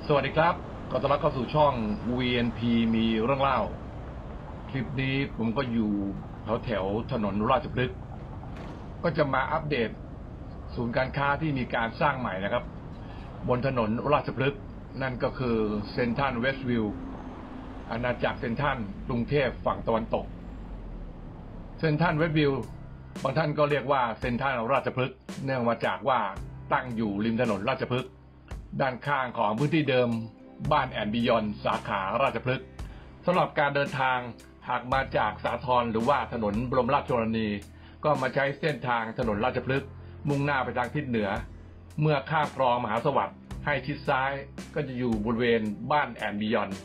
สวัสดีครับขอต้อนรับเข้าสู่ช่อง VNP มีเรื่องเล่าคลิปนี้ผมก็อยู่แถวถนนราชพฤกษ์ก็จะมาอัปเดตศูนย์การค้าที่มีการสร้างใหม่นะครับบนถนนราชพฤกษ์นั่นก็คือเซ็นทรัลเวสต์วิวอาณาจักรเซ็นทรัลกรุงเทพฝั่งตะวันตกเซ็นทรัลเวสต์วิวบางท่านก็เรียกว่าเซ็นทรัลราชพฤกษ์เนื่องมาจากว่าตั้งอยู่ริมถนนราชพฤกษ์ด้านข้างของพื้นที่เดิมบ้านแอนด์บิยอนสาขาราชพฤกษ์สำหรับการเดินทางหากมาจากสาทรหรือว่าถนนบรมราชชนนีก็มาใช้เส้นทางถนนราชพฤกษ์มุ่งหน้าไปทางทิศเหนือเมื่อข้ามคลองมหาสวัสดิ์ให้ชิดซ้ายก็จะอยู่บริเวณบ้านแอนด์บิยอน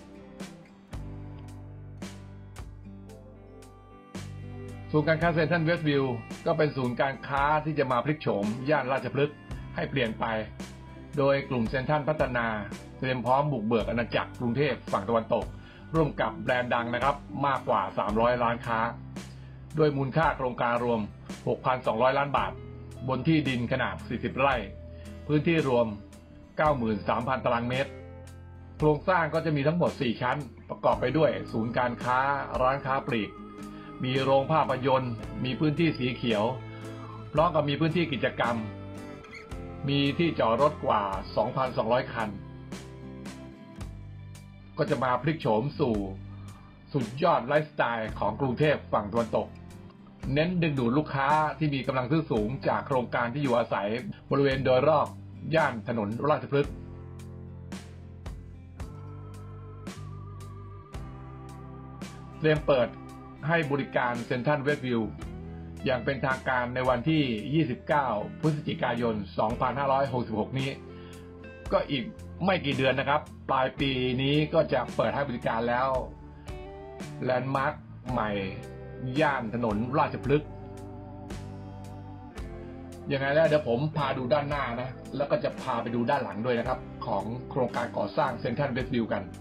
ศูนย์การค้าเซ็นทรัลเวสต์วิวก็เป็นศูนย์การค้าที่จะมาพลิกโฉมย่านราชพฤกษ์ให้เปลี่ยนไปโดยกลุ่มเซ็นทรัลพัฒนาเตรียมพร้อมบุกเบิกอาณาจักรกรุงเทพฝั่งตะวันตกร่วมกับแบรนด์ดังนะครับมากกว่า300ล้านค้าด้วยมูลค่าโครงการรวม 6,200 ล้านบาทบนที่ดินขนาด40ไร่พื้นที่รวม 93,000 ตารางเมตรโครงสร้างก็จะมีทั้งหมด4ชั้นประกอบไปด้วยศูนย์การค้าร้านค้าปลีกมีโรงภาพยนตร์มีพื้นที่สีเขียวพร้อมกับมีพื้นที่กิจกรรมมีที่จอดรถกว่า 2,200 คันก็จะมาพลิกโฉมสู่สุดยอดไลฟ์สไตล์ของกรุงเทพฝั่งตะวันตกเน้นดึงดูดลูกค้าที่มีกำลังซื้อสูงจากโครงการที่อยู่อาศัยบริเวณโดยรอบย่านถนนราชพฤกษ์เตรียมเปิดให้บริการเซ็นทรัลเวสต์วิวอย่างเป็นทางการในวันที่ 29 พฤศจิกายน 2566 นี้ก็อีกไม่กี่เดือนนะครับปลายปีนี้ก็จะเปิดให้บริการแล้วแลนด์มาร์คใหม่ย่านถนนราชพฤกษ์ยังไงแล้วเดี๋ยวผมพาดูด้านหน้านะแล้วก็จะพาไปดูด้านหลังด้วยนะครับของโครงการก่อสร้างเซ็นทรัลเวสต์วิวกัน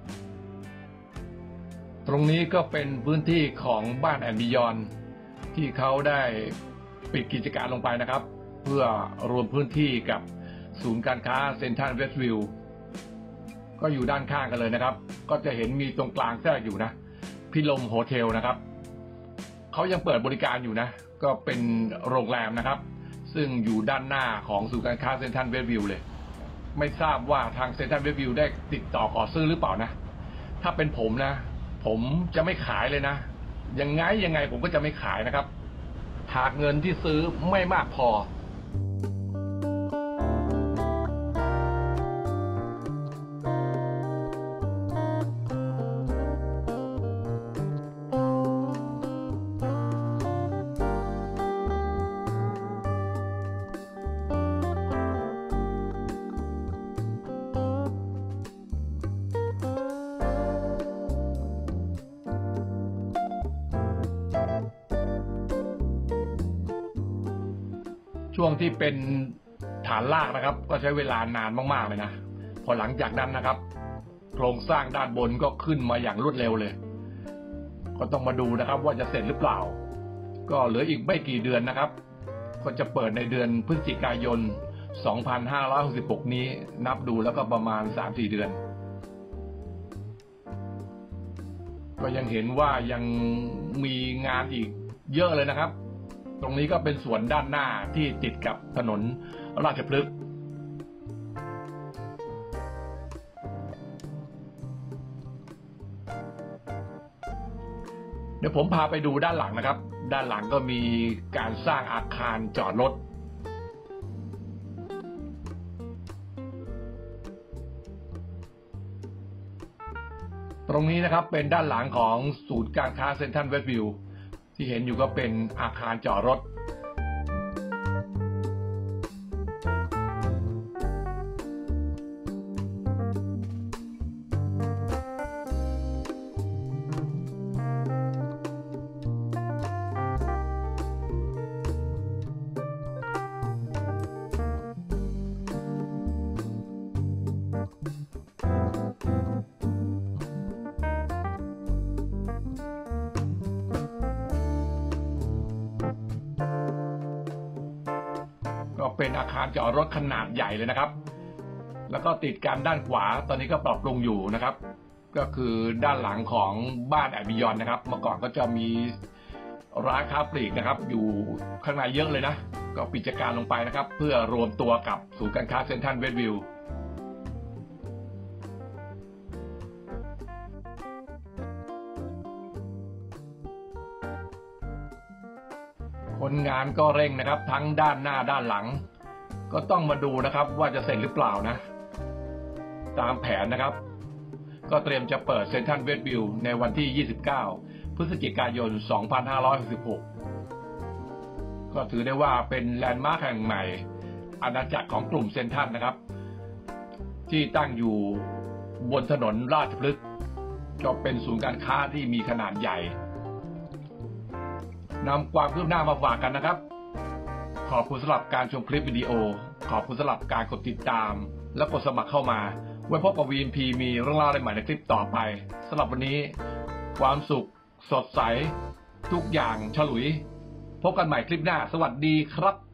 ตรงนี้ก็เป็นพื้นที่ของบ้านแอนด์บิยอนที่เขาได้ปิดกิจการลงไปนะครับเพื่อรวมพื้นที่กับศูนย์การค้าเซ็นทรัลเวสต์วิวก็อยู่ด้านข้างกันเลยนะครับก็จะเห็นมีตรงกลางแทรกอยู่นะพิลมโฮเทลนะครับเขายังเปิดบริการอยู่นะก็เป็นโรงแรมนะครับซึ่งอยู่ด้านหน้าของศูนย์การค้าเซ็นทรัลเวสต์วิวเลยไม่ทราบว่าทางเซ็นทรัลเวสต์วิวได้ติดต่อขอซื้อหรือเปล่านะถ้าเป็นผมนะผมจะไม่ขายเลยนะยังไงผมก็จะไม่ขายนะครับหากเงินที่ซื้อไม่มากพอช่วงที่เป็นฐานรากนะครับก็ใช้เวลานานมากๆเลยนะพอหลังจากนั้นนะครับโครงสร้างด้านบนก็ขึ้นมาอย่างรวดเร็วเลยก็ต้องมาดูนะครับว่าจะเสร็จหรือเปล่าก็เหลืออีกไม่กี่เดือนนะครับก็จะเปิดในเดือนพฤศจิกายน 2566 นี้นับดูแล้วก็ประมาณ 3-4 เดือนก็ยังเห็นว่ายังมีงานอีกเยอะเลยนะครับตรงนี้ก็เป็นส่วนด้านหน้าที่ติดกับถนนราชพฤกษ์เดี๋ยวผมพาไปดูด้านหลังนะครับด้านหลังก็มีการสร้างอาคารจอดรถตรงนี้นะครับเป็นด้านหลังของศูนย์การค้าเซ็นทรัลเวสต์วิวที่เห็นอยู่ก็เป็นอาคารจอดรถก็เป็นอาคารจอดรถขนาดใหญ่เลยนะครับแล้วก็ติดกันด้านขวาตอนนี้ก็ปรับปรุงอยู่นะครับก็คือด้านหลังของบ้านแอบิยอนนะครับเมื่อก่อนก็จะมีร้านค้าปลีกนะครับอยู่ข้างในเยอะเลยนะก็ปิดกิจการลงไปนะครับเพื่อรวมตัวกับศูนย์การค้าเซ็นทรัลเวสต์วิวคนงานก็เร่งนะครับทั้งด้านหน้าด้านหลังก็ต้องมาดูนะครับว่าจะเสร็จหรือเปล่านะตามแผนนะครับก็เตรียมจะเปิดเซ็นทรัลเวสต์วิวในวันที่ 29 พฤศจิกายน 2566 ก็ถือได้ว่าเป็นแลนด์มาร์คแห่งใหม่อาณาจักรของกลุ่มเซ็นทรัลนะครับที่ตั้งอยู่บนถนนราชพฤกษ์ก็เป็นศูนย์การค้าที่มีขนาดใหญ่นำความคืบหน้ามาฝากกันนะครับขอบคุณสำหรับการชมคลิปวิดีโอขอบคุณสำหรับการกดติดตามและกดสมัครเข้ามาไว้พบกับ VNP มีเรื่องราวใหม่ในคลิปต่อไปสำหรับวันนี้ความสุขสดใสทุกอย่างฉลุยพบกันใหม่คลิปหน้าสวัสดีครับ